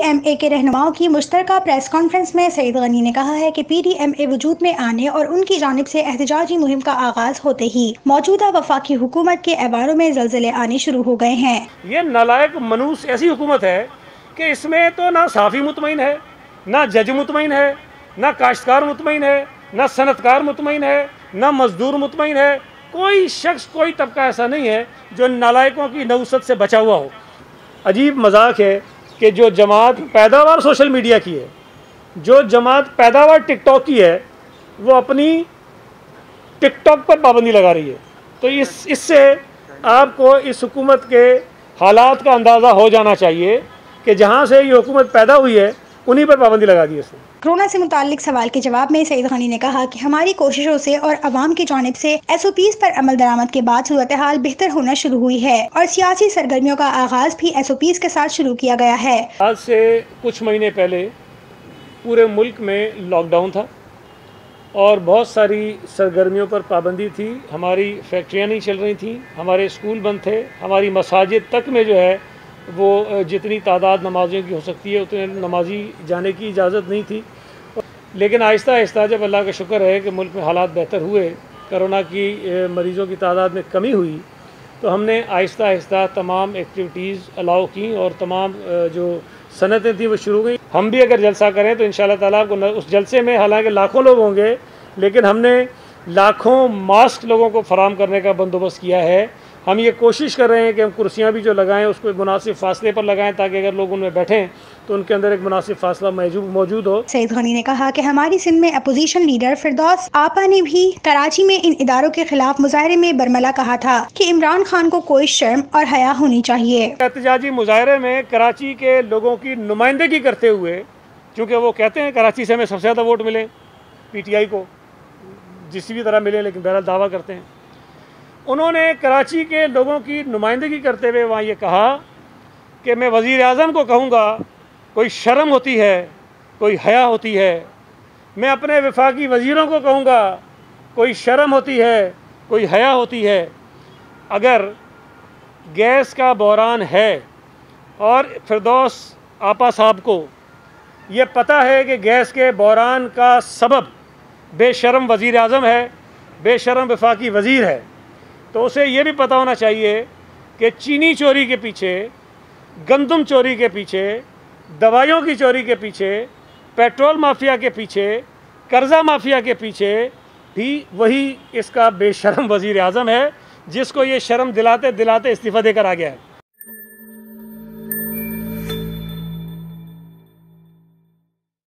PDMA के रहनुमाओं की मुश्तरका press conference में सईद गनी ने कहा है कि PDMA वजूद में आने और उनकी जानिब से एहतजाजी मुहिम का आगाज होते ही मौजूदा वफाकी हुकूमत के ऐवानों में ज़लज़ले आने शुरू हो गए हैं। ये नालायक मनूस ऐसी हुकूमत है कि इसमें तो ना साफ़ी मुतमईन है, ना जज मुतमईन है, ना काश्तकार मुतमईन है, ना सनतकार मुतमईन है, ना मजदूर मुतमईन है। कोई शख्स, कोई तबका ऐसा नहीं है जो नालायकों की नौसत से बचा हुआ हो। अजीब मजाक है कि जो जमात पैदावार सोशल मीडिया की है, जो जमात पैदावार टिकटॉक की है, वो अपनी टिकटॉक पर पाबंदी लगा रही है। तो इससे आपको इस हुकूमत के हालात का अंदाज़ा हो जाना चाहिए कि जहाँ से ये हुकूमत पैदा हुई है उन्हीं पर पाबंदी लगा दी है इसने। कोरोना से मुताल्लिक सवाल के जवाब में सईद गनी ने कहा कि हमारी कोशिशों से और अवाम की जानिब से SOPs पर अमल दरामद के बाद सूरत हाल बेहतर होना शुरू हुई है और सियासी सरगर्मियों का आगाज भी SOPs के साथ शुरू किया गया है। आज से कुछ महीने पहले पूरे मुल्क में लॉकडाउन था और बहुत सारी सरगर्मियों पर पाबंदी थी। हमारी फैक्ट्रियाँ नहीं चल रही थी, हमारे स्कूल बंद थे, हमारी मसाजिद तक में जो है वो जितनी तादाद नमाजियों की हो सकती है उतने नमाजी जाने की इजाज़त नहीं थी। लेकिन आहिस्ता आहिस्ता जब अल्लाह का शुक्र है कि मुल्क में हालात बेहतर हुए, कोरोना की मरीज़ों की तादाद में कमी हुई, तो हमने आहिस्ता आहिस्ता तमाम एक्टिविटीज़ अलाउ की और तमाम जो सनतें थी वो शुरू हुई। हम भी अगर जलसा करें तो इंशाअल्लाह ताला आपको उस जलसे में हालांकि लाखों लोग होंगे, लेकिन हमने लाखों मास्क लोगों को फराम करने का बंदोबस्त किया है। हम ये कोशिश कर रहे हैं कि हम कुर्सियाँ भी जो लगाएं उसको एक मुनासिब फासले पर लगाएं ताकि अगर लोग उनमें बैठें तो उनके अंदर एक मुनासिब फासला मौजूद हो। सईद गनी ने कहा कि हमारी सिंध में अपोजिशन लीडर फिरदौस आपा ने भी कराची में इन इदारों के खिलाफ मुजाहरे में बरमला कहा था कि इमरान खान को कोई शर्म और हया होनी चाहिए। एहतजाजी मुजाहरे में कराची के लोगों की नुमाइंदगी करते हुए, चूँकि वो कहते हैं कराची से हमें सबसे ज़्यादा वोट मिले, PTI को जिस भी तरह मिले, लेकिन बहरहाल दावा करते हैं, उन्होंने कराची के लोगों की नुमाइंदगी करते हुए वहाँ ये कहा कि मैं वज़ीर आज़म को कहूँगा कोई शर्म होती है, कोई हया होती है। मैं अपने वफाकी वज़ीरों को कहूँगा कोई शर्म होती है, कोई हया होती है। अगर गैस का बहरान है और फिरदौस आपा साहब को ये पता है कि गैस के बहरान का सबब बेशर्म वज़ीर आज़म है, बेशर्म वफाकी वज़ीर है, तो उसे ये भी पता होना चाहिए कि चीनी चोरी के पीछे, गंदम चोरी के पीछे, दवाइयों की चोरी के पीछे, पेट्रोल माफिया के पीछे, कर्जा माफिया के पीछे भी वही इसका बेशर्म वज़ीर आज़म है जिसको ये शर्म दिलाते दिलाते इस्तीफ़ा देकर आ गया है।